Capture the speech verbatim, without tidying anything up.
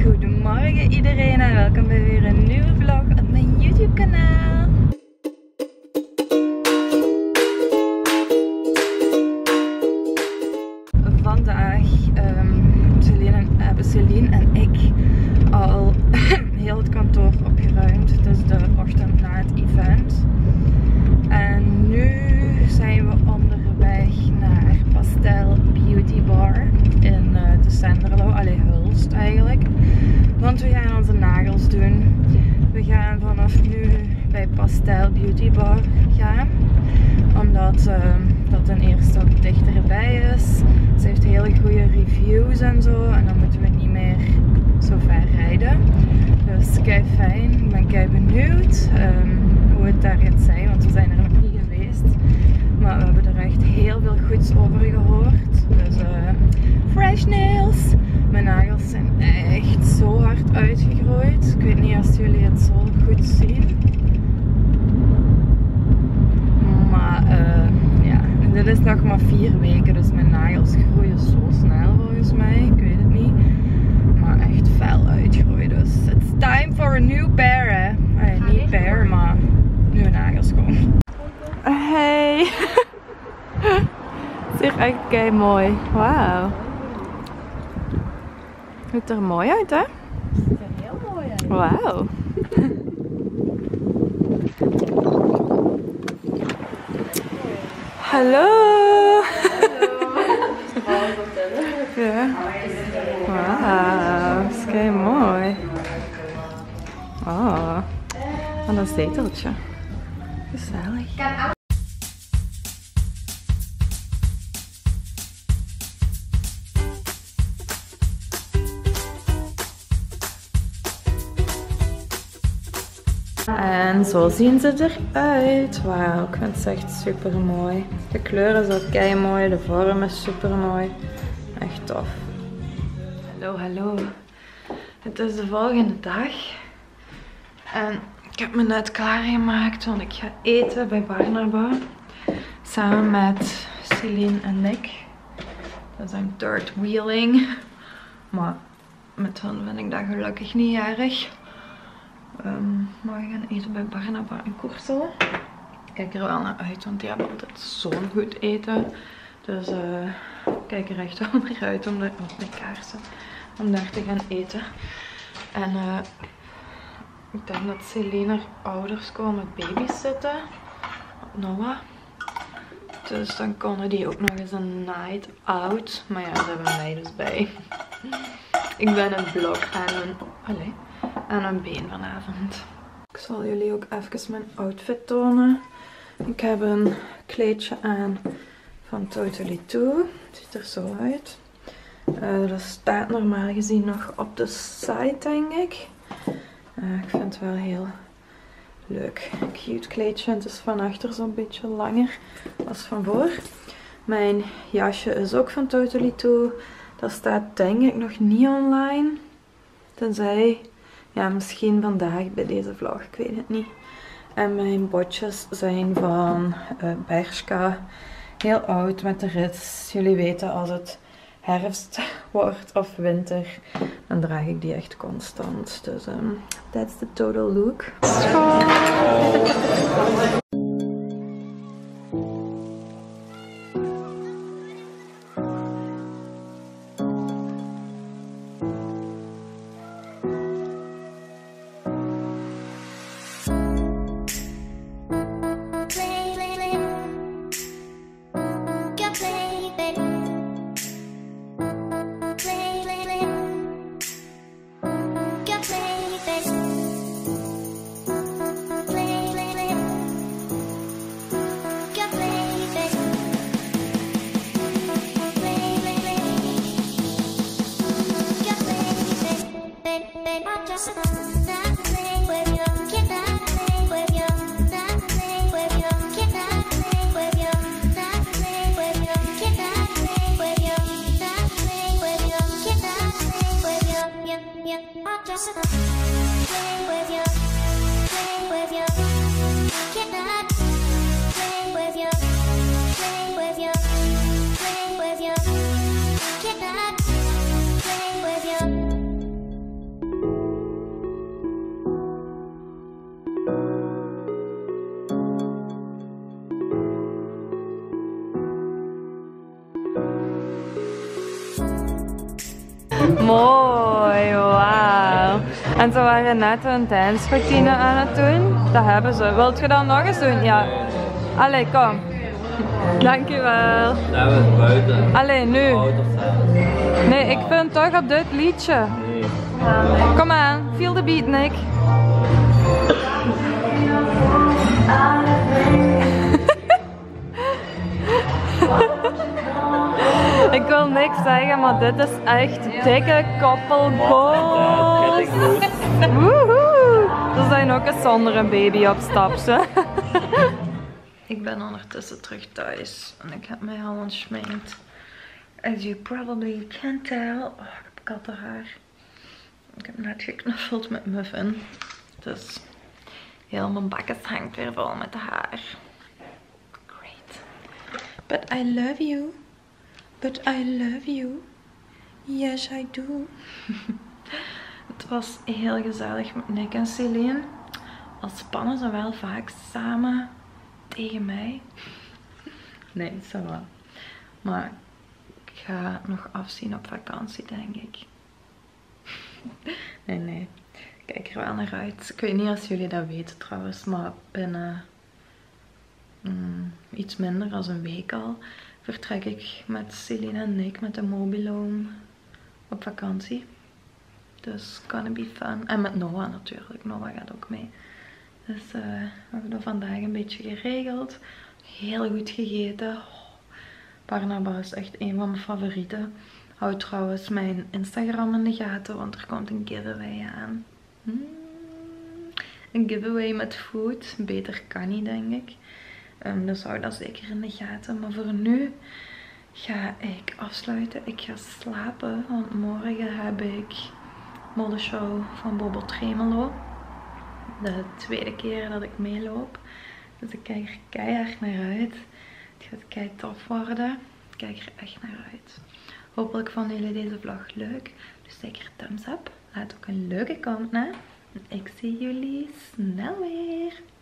Goedemorgen iedereen en welkom bij weer een nieuwe vlog op mijn YouTube kanaal. Vandaag um, Celine, hebben Celine en ik al heel het kantoor opgeruimd. Het is de ochtend na het event. En nu zijn we onderweg naar Pastel Beauty Bar in uh, de Senderlo, allee Hulst eigenlijk. Want we gaan onze nagels doen. We gaan vanaf nu bij Pastel Beauty Bar gaan. Omdat uh, dat ten eerste ook dichterbij is. Ze heeft hele goede reviews en zo. En dan moeten we niet meer zo ver rijden. Dus kei fijn. Ik ben kei benieuwd um, hoe het daar gaat zijn. Want we zijn er nog niet geweest. Maar we hebben er echt heel veel goeds over gehoord. Dus uh, fresh nails. Mijn nagels zijn echt zo hard uitgegroeid. Ik weet niet of jullie het zo goed zien. Maar uh, ja, dit is nog maar vier weken. Dus mijn nagels groeien zo snel volgens mij. Ik weet het niet. Maar echt fel uitgroeien. Dus it's time for a new pair, hè. Allee, niet pair, maar nieuwe nagels gewoon. Hey! Het ziet er echt kei mooi. Wauw. Ziet er mooi uit, hè? Het ziet er heel mooi uit. Wauw. Hallo! Ja. Wauw, dat is kei mooi. Oh, wat een zeteltje. Gezellig. En zo zien ze eruit. Wauw, ik vind het echt super mooi. De kleur is ook kei mooi, de vorm is super mooi. Echt tof. Hallo, hallo. Het is de volgende dag. En ik heb me net klaargemaakt, want ik ga eten bij Barnaba. Samen met Celine en Nick. Dat is een third wheeling. Maar met hen vind ik dat gelukkig niet erg. Um, maar we gaan eten bij Barnaba en Koersel. Ik kijk er wel naar uit, want die hebben altijd zo'n goed eten. Dus uh, ik kijk er echt wel naar uit om de, oh, de kaarsen, om daar te gaan eten. En uh, ik denk dat Celine haar ouders komen met babysitten. Noah. Dus dan konden die ook nog eens een night out. Maar ja, ze hebben mij dus bij. Ik ben een blog aan een, allez, aan een been vanavond. Ik zal jullie ook even mijn outfit tonen. Ik heb een kleedje aan van Totally Two. Het ziet er zo uit. Uh, dat staat normaal gezien nog op de site, denk ik. Uh, ik vind het wel heel leuk. Cute kleedje. Het is van achter zo'n beetje langer als van voor. Mijn jasje is ook van Totally Two. Dat staat denk ik nog niet online. Tenzij, ja, misschien vandaag bij deze vlog. Ik weet het niet. En mijn botjes zijn van uh, Bershka. Heel oud met de rits. Jullie weten, als het herfst wordt of winter, dan draag ik die echt constant. Dus um, that's the total look. mooi, wauw. En ze waren net een dansroutine aan het doen. Dat hebben ze. Wilt je dat nog eens doen? Ja. Allee, kom. Dankjewel. Zijn we buiten? Allee, nu. Nee, ik vind toch op dit liedje. Kom aan, feel the beat, Nick. Ik wil niks zeggen, maar dit is echt dikke koppelgoed. Woehoe! Er zijn ook eens zonder een baby op stap, hè. Ik ben ondertussen terug thuis en ik heb mij al ontsminkt. As you probably can tell. Oh, ik heb kattenhaar. Ik heb net geknuffeld met Muffin. Dus heel mijn bakkes hangt weer vol met haar. Great. But I love you. But I love you. Yes, I do. Het was heel gezellig met Nick en Celine. Al spannen ze wel vaak samen tegen mij. Nee, zo wel. Maar ik ga nog afzien op vakantie, denk ik. Nee, nee. Ik kijk er wel naar uit. Ik weet niet of jullie dat weten trouwens, maar binnen mm, iets minder dan een week al vertrek ik met Celine en Nick met de Mobiloom op vakantie. Dus gonna be fun. En met Noah natuurlijk. Noah gaat ook mee. Dus uh, we hebben dat vandaag een beetje geregeld. Heel goed gegeten. Oh, Barnaba is echt een van mijn favorieten. Houd trouwens mijn Instagram in de gaten, want er komt een giveaway aan. Hmm. Een giveaway met food. Beter kan niet, denk ik. Um, dus hou dat zeker in de gaten. Maar voor nu ga ik afsluiten. Ik ga slapen, want morgen heb ik modeshow van Bobo Tremelo. De tweede keer dat ik meeloop. Dus ik kijk er keihard naar uit. Het gaat kei tof worden. Ik kijk er echt naar uit. Hopelijk vonden jullie deze vlog leuk. Dus zeker thumbs up. Laat ook een leuke comment na. En ik zie jullie snel weer.